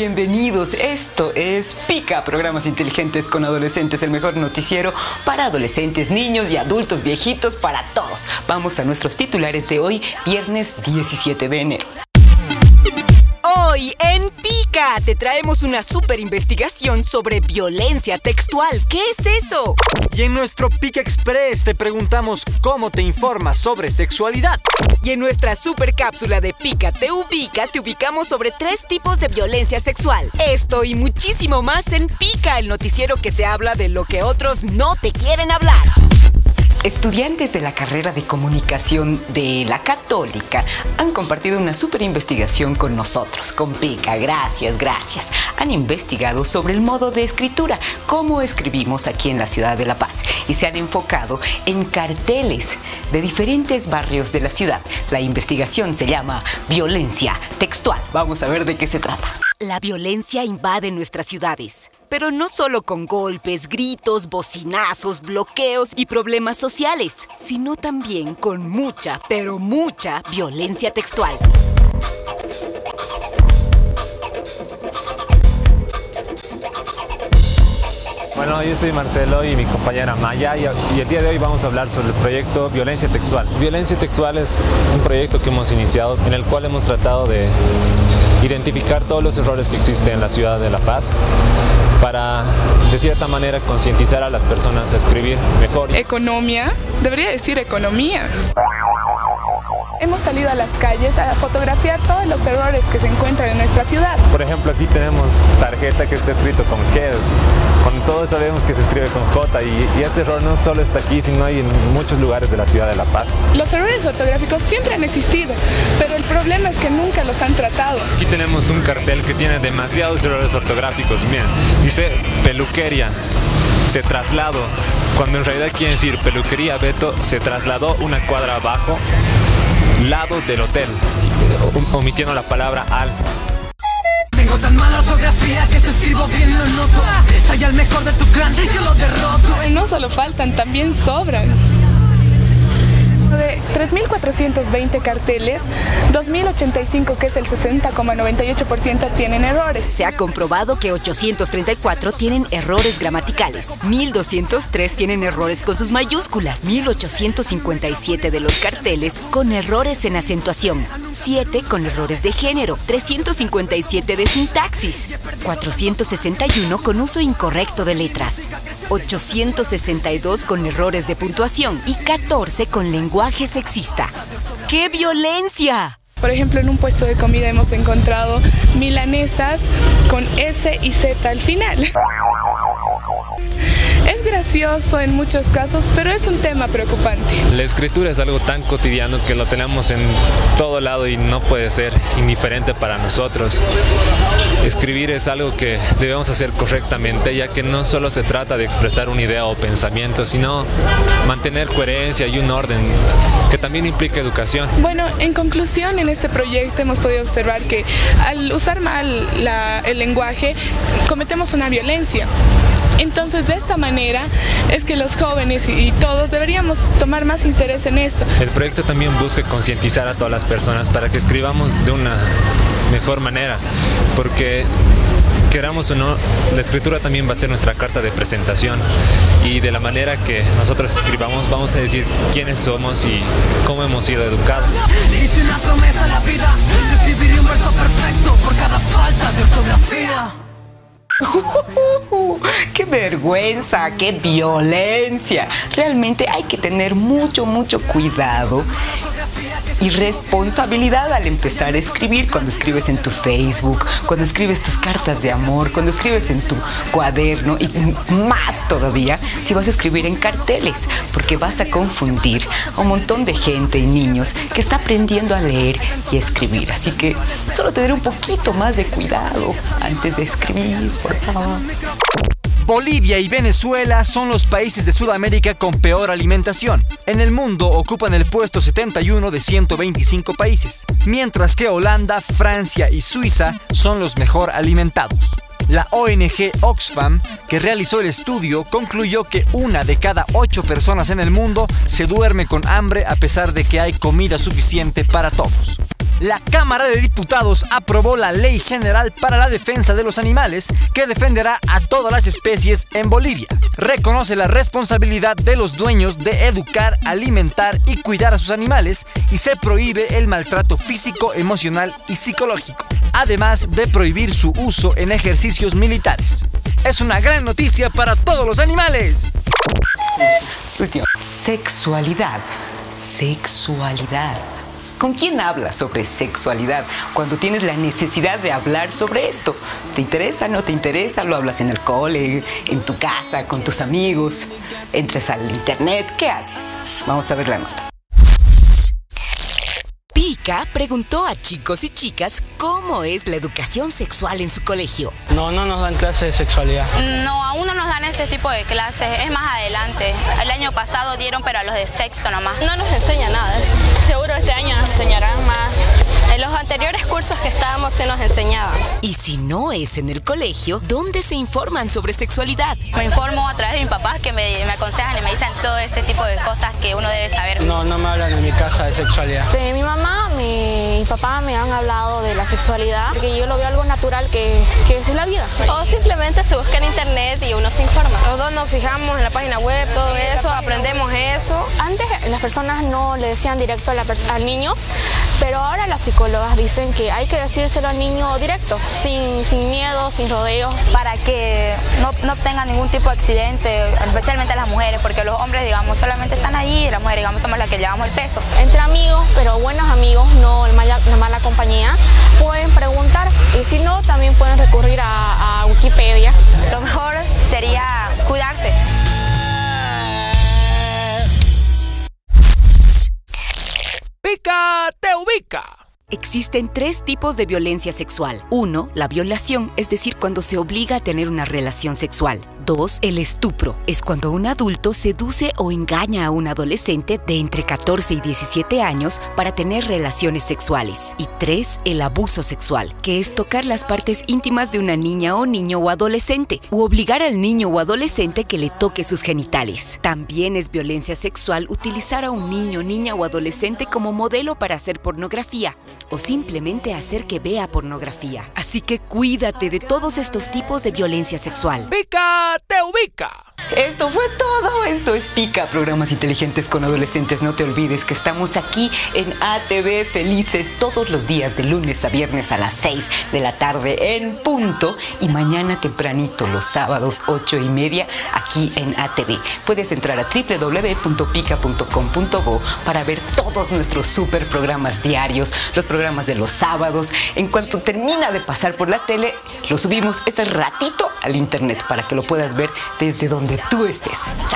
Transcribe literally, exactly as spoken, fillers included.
bienvenidos. Esto es Pica, programas inteligentes con adolescentes, el mejor noticiero para adolescentes, niños y adultos, viejitos, para todos. Vamos a nuestros titulares de hoy, viernes diecisiete de enero. Hoy en Pica te traemos una super investigación sobre violencia textual. ¿Qué es eso? Y en nuestro Pica Express te preguntamos cómo te informas sobre sexualidad. Y en nuestra super cápsula de Pica te ubica, te ubicamos sobre tres tipos de violencia sexual. Esto y muchísimo más en Pica, el noticiero que te habla de lo que otros no te quieren hablar. Estudiantes de la carrera de comunicación de la Católica han compartido una súper investigación con nosotros, con Pica. Gracias, gracias. Han investigado sobre el modo de escritura, cómo escribimos aquí en la ciudad de La Paz, y se han enfocado en carteles de diferentes barrios de la ciudad. La investigación se llama Violencia Textual. Vamos a ver de qué se trata. La violencia invade nuestras ciudades, pero no solo con golpes, gritos, bocinazos, bloqueos y problemas sociales, sino también con mucha, pero mucha violencia textual. Bueno, yo soy Marcelo y mi compañera Maya y el día de hoy vamos a hablar sobre el proyecto Violencia Textual. Violencia Textual es un proyecto que hemos iniciado en el cual hemos tratado de identificar todos los errores que existen en la ciudad de La Paz para, de cierta manera, concientizar a las personas a escribir mejor. Economía, debería decir economía. Hemos salido a las calles a fotografiar todos los errores que se encuentran en nuestra ciudad. Por ejemplo, aquí tenemos tarjeta que está escrito con Ks, cuando todos sabemos que se escribe con J, y, y este error no solo está aquí, sino hay en muchos lugares de la ciudad de La Paz. Los errores ortográficos siempre han existido, pero el problema es que nunca los han tratado. Aquí tenemos un cartel que tiene demasiados errores ortográficos. Miren, dice peluquería, se trasladó, cuando en realidad quiere decir peluquería Beto, se trasladó una cuadra abajo, lado del hotel, omitiendo la palabra al. Tengo tan mala ortografía que si escribo bien lo noto. Soy el mejor de tu clan y yo lo derroto. No solo faltan, también sobran. De tres mil cuatrocientos veinte carteles, dos mil ochenta y cinco, que es el sesenta coma noventa y ocho por ciento, tienen errores. Se ha comprobado que ochocientos treinta y cuatro tienen errores gramaticales, mil doscientos tres tienen errores con sus mayúsculas, mil ochocientos cincuenta y siete de los carteles con errores en acentuación, siete con errores de género, trescientos cincuenta y siete de sintaxis, cuatrocientos sesenta y uno con uso incorrecto de letras, ochocientos sesenta y dos con errores de puntuación y catorce con lenguaje sexista. ¡Qué violencia! Por ejemplo, en un puesto de comida hemos encontrado milanesas con S y Z al final. Es gracioso en muchos casos, pero es un tema preocupante. La escritura es algo tan cotidiano que lo tenemos en todo lado y no puede ser indiferente para nosotros. Escribir es algo que debemos hacer correctamente, ya que no solo se trata de expresar una idea o pensamiento, sino mantener coherencia y un orden que también implica educación. Bueno, en conclusión, en este proyecto hemos podido observar que al usar mal la, el lenguaje, cometemos una violencia. Entonces, de esta manera es que los jóvenes y todos deberíamos tomar más interés en esto. El proyecto también busca concientizar a todas las personas para que escribamos de una mejor manera, porque queramos o no, la escritura también va a ser nuestra carta de presentación, y de la manera que nosotros escribamos vamos a decir quiénes somos y cómo hemos sido educados. Hice una promesa a la vida, escribiré un verso perfecto por cada falta de ortografía. Uh, ¡Qué vergüenza! ¡Qué violencia! Realmente hay que tener mucho, mucho cuidado y responsabilidad al empezar a escribir. Cuando escribes en tu Facebook, cuando escribes tus cartas de amor, cuando escribes en tu cuaderno, y más todavía si vas a escribir en carteles, porque vas a confundir a un montón de gente y niños que está aprendiendo a leer y a escribir. Así que solo tener un poquito más de cuidado antes de escribir, por favor. Bolivia y Venezuela son los países de Sudamérica con peor alimentación. En el mundo ocupan el puesto setenta y uno de ciento veinticinco países, mientras que Holanda, Francia y Suiza son los mejor alimentados. La O N G Oxfam, que realizó el estudio, concluyó que una de cada ocho personas en el mundo se duerme con hambre a pesar de que hay comida suficiente para todos. La Cámara de Diputados aprobó la Ley General para la Defensa de los Animales, que defenderá a todas las especies en Bolivia. Reconoce la responsabilidad de los dueños de educar, alimentar y cuidar a sus animales y se prohíbe el maltrato físico, emocional y psicológico, además de prohibir su uso en ejercicios militares. Es una gran noticia para todos los animales. Último. Sexualidad. Sexualidad. ¿Con quién hablas sobre sexualidad cuando tienes la necesidad de hablar sobre esto? ¿Te interesa? ¿No te interesa? ¿Lo hablas en el cole, en tu casa, con tus amigos? ¿Entras al internet? ¿Qué haces? Vamos a ver la nota. Pica preguntó a chicos y chicas cómo es la educación sexual en su colegio. No, no nos dan clases de sexualidad. No, aún no nos dan ese tipo de clases, es más adelante. El año pasado dieron, pero a los de sexto nomás. No nos enseña nada de eso. Seguro este año nos enseñarán más. En los anteriores cursos que estábamos se nos enseñaban. Y si no es en el colegio, ¿dónde se informan sobre sexualidad? Me informo a través de mis papás que me, me aconsejan y me dicen todo este tipo de cosas que uno debe saber. No, no me hablan en mi casa de sexualidad. De mi mamá, mi, mi papá me han hablado de la sexualidad, porque yo lo veo algo natural que, que es la vida. O simplemente se busca en internet y uno se informa. Los dos nos fijamos en la página web, todo eso, aprendemos eso. Antes las personas no le decían directo a la al niño, pero ahora las psicólogas dicen que hay que decírselo al niño directo, sin, sin miedo, sin rodeos. Para que no, no tenga ningún tipo de accidente, especialmente las mujeres, porque los hombres, digamos, solamente están ahí y las mujeres, digamos, somos las que llevamos el peso. Entre amigos, pero buenos amigos, no mala, la mala compañía, pueden preguntar y si no, también pueden recurrir a, a Wikipedia. Lo mejor sería cuidarse. ¡Pica te ubica! Existen tres tipos de violencia sexual. Uno, la violación, es decir, cuando se obliga a tener una relación sexual. Dos, el estupro, es cuando un adulto seduce o engaña a un adolescente de entre catorce y diecisiete años para tener relaciones sexuales. Y tres, el abuso sexual, que es tocar las partes íntimas de una niña o niño o adolescente, u obligar al niño o adolescente que le toque sus genitales. También es violencia sexual utilizar a un niño, niña o adolescente como modelo para hacer pornografía, o simplemente hacer que vea pornografía. Así que cuídate de todos estos tipos de violencia sexual. ¡Pica te ubica! Esto fue todo. Esto es Pica, programas inteligentes con adolescentes. No te olvides que estamos aquí en A T V Felices todos los días de lunes a viernes a las seis de la tarde en punto, y mañana tempranito los sábados ocho y media aquí en A T V. Puedes entrar a doble u doble u doble u punto pica punto com punto bo para ver todos nuestros super programas diarios, los programas de los sábados. En cuanto termina de pasar por la tele, lo subimos ese ratito al internet para que lo puedas ver desde donde tú estés. Chao.